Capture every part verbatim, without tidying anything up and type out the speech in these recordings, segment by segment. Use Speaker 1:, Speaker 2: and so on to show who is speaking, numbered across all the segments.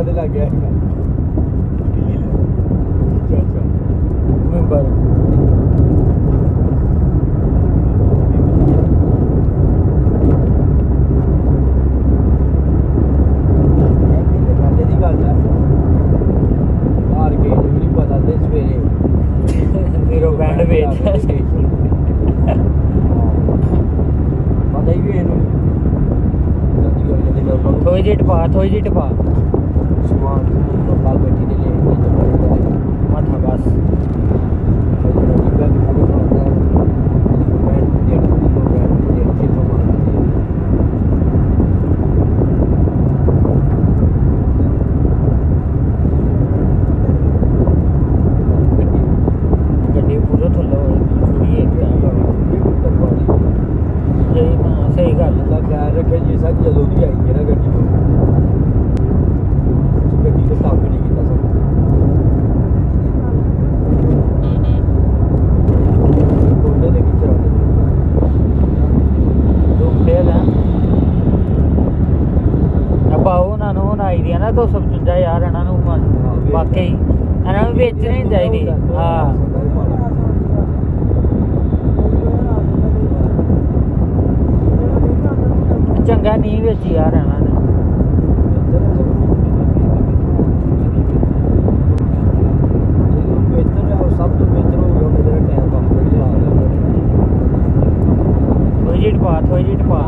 Speaker 1: ਦੇ ਲੱਗ ਗਿਆ ਮੈਂਬਰ थोड़ी जी टपा थोड़ी जी टपा समान बाल बैठी दे ले माथा बस गड्डी पूरा थल्लो सही गल ख्याल रखे जी सच जदों दी आई है ना गड्डी गड्डी तो काम नहीं किया सब कोने दे विच रख दो फेल है अब ਉਹਨਾਂ ਨੂੰ ਹੁਣ ਆਈ ਦੀ ਨਾ दो सौ पचवंजा यार ਇਹਨਾਂ ਨੂੰ ਵਾਕਈ ਇਹਨਾਂ ਨੂੰ ਵੇਚਣੀ ਚਾਹੀਦੀ ਹਾਂ चंगा नहीं बेची यार है ना सब तो बेहतर हो गया मेरा टाइम थोड़ी जी टपा थोड़ी जी टपा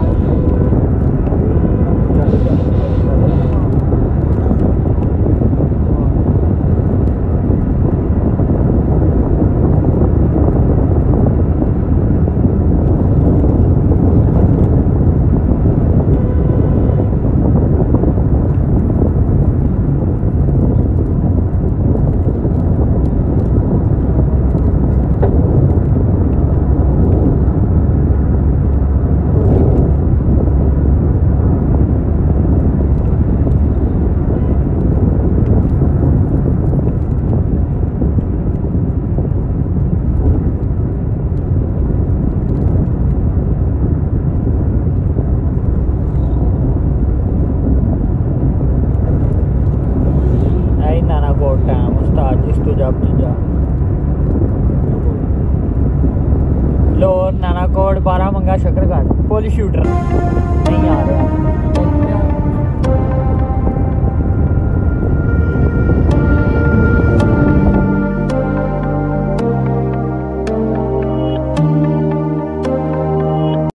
Speaker 1: लोर नानाकोट बारह मंगा शकरगढ़ पुल शूटर नहीं आ रहा।